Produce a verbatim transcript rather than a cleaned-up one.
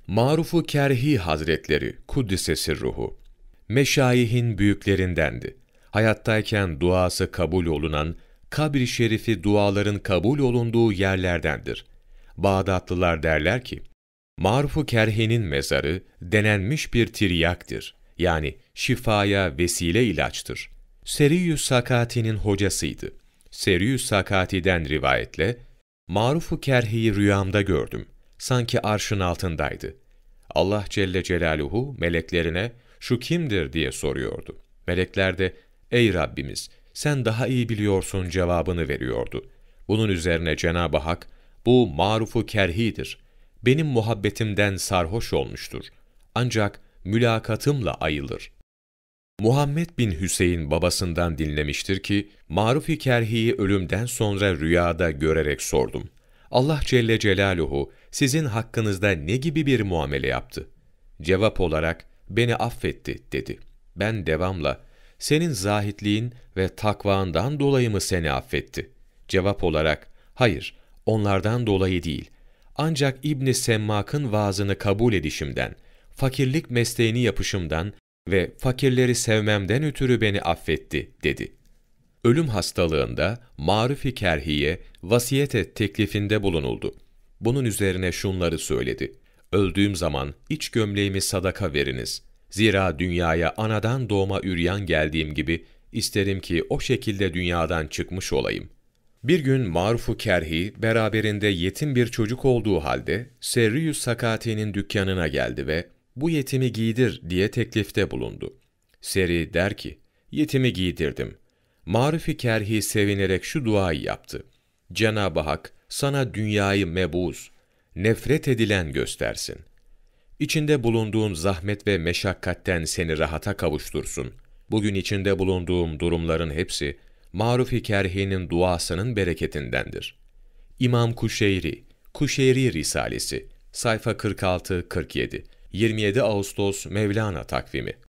Maruf-u Kerhi Hazretleri Kuddise ruhu, meşayihin büyüklerindendi. Hayattayken duası kabul olunan, kabri şerifi duaların kabul olunduğu yerlerdendir. Bağdatlılar derler ki, Maruf-u Kerhi'nin mezarı denenmiş bir tiryaktır. Yani şifaya vesile ilaçtır. Seriyü Sakati'nin hocasıydı. Seriyü Sakati'den rivayetle, Maruf-u Kerhi'yi rüyamda gördüm. Sanki arşın altındaydı. Allah Celle Celaluhu meleklerine, şu kimdir diye soruyordu. Melekler de, ey Rabbimiz, sen daha iyi biliyorsun cevabını veriyordu. Bunun üzerine Cenab-ı Hak, bu Maruf-u Kerhi'dir. Benim muhabbetimden sarhoş olmuştur. Ancak mülakatımla ayılır. Muhammed bin Hüseyin babasından dinlemiştir ki, Maruf-i Kerhi'yi ölümden sonra rüyada görerek sordum. Allah Celle Celaluhu sizin hakkınızda ne gibi bir muamele yaptı? Cevap olarak, beni affetti dedi. Ben devamla, senin zahitliğin ve takvandan dolayı mı seni affetti? Cevap olarak, hayır, onlardan dolayı değil. Ancak İbn-i Semmak'ın vaazını kabul edişimden, fakirlik mesleğini yapışımdan ve fakirleri sevmemden ötürü beni affetti, dedi. Ölüm hastalığında Maruf-i Kerhi'ye vasiyet et teklifinde bulunuldu. Bunun üzerine şunları söyledi. Öldüğüm zaman iç gömleğimi sadaka veriniz. Zira dünyaya anadan doğma üryan geldiğim gibi isterim ki o şekilde dünyadan çıkmış olayım. Bir gün Maruf-u Kerhi beraberinde yetim bir çocuk olduğu halde Serriyü Sakati'nin dükkanına geldi ve bu yetimi giydir diye teklifte bulundu. Seri der ki, yetimi giydirdim. Maruf-i Kerhi sevinerek şu duayı yaptı. Cenab-ı Hak sana dünyayı mebuz, nefret edilen göstersin. İçinde bulunduğun zahmet ve meşakkatten seni rahata kavuştursun. Bugün içinde bulunduğum durumların hepsi Maruf-i Kerhi'nin duasının bereketindendir. İmam Kuşeyri, Kuşeyri Risalesi, sayfa kırk altı kırk yedi, yirmi yedi Ağustos Mevlana takvimi.